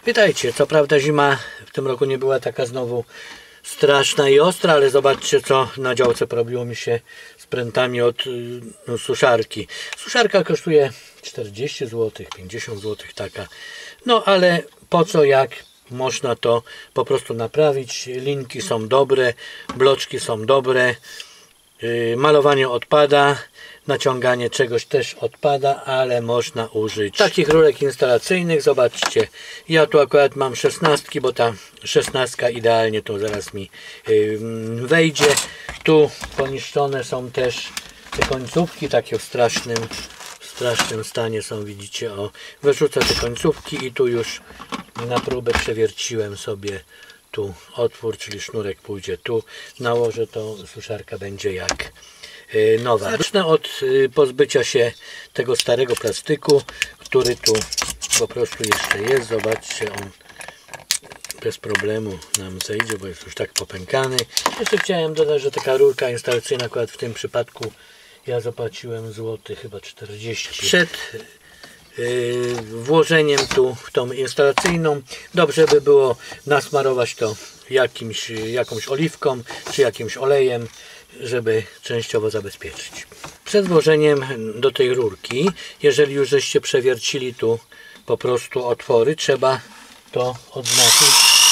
Witajcie, co prawda zima w tym roku nie była taka znowu straszna i ostra, ale zobaczcie, co na działce porobiło mi się z prętami od suszarki. Suszarka kosztuje 40 zł, 50 zł taka. No ale po co, jak można to po prostu naprawić. Linki są dobre, bloczki są dobre, malowanie odpada, naciąganie czegoś też odpada, ale można użyć takich rurek instalacyjnych. Zobaczcie, ja tu akurat mam 16, bo ta 16 idealnie to zaraz mi wejdzie. Tu poniszczone są też te końcówki, takie w strasznym stanie są, widzicie. O, wyrzucę te końcówki i tu już na próbę przewierciłem sobie tu otwór, czyli sznurek pójdzie tu, nałożę, to suszarka będzie jak nowa. Zacznę od pozbycia się tego starego plastyku, który tu po prostu jeszcze jest. Zobaczcie, on bez problemu nam zejdzie, bo jest już tak popękany. Jeszcze chciałem dodać, że taka rurka instalacyjna akurat w tym przypadku ja zapłaciłem złoty chyba 40. Przed włożeniem tu w tą instalacyjną dobrze by było nasmarować to jakąś oliwką czy jakimś olejem, żeby częściowo zabezpieczyć. Przed włożeniem do tej rurki, jeżeli już żeście przewiercili tu po prostu otwory, trzeba to odznaczyć.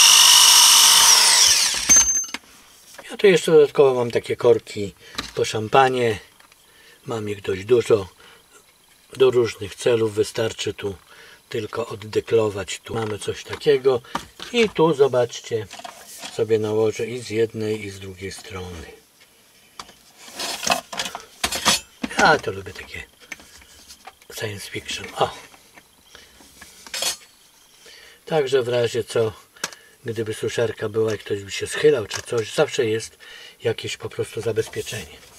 Ja tu jeszcze dodatkowo mam takie korki po szampanie, mam ich dość dużo. Do różnych celów wystarczy tu tylko oddeklować. Tu mamy coś takiego i tu zobaczcie, sobie nałożę i z jednej i z drugiej strony. Ja to lubię takie science fiction. O! Także w razie co, gdyby suszarka była i ktoś by się schylał czy coś, zawsze jest jakieś po prostu zabezpieczenie.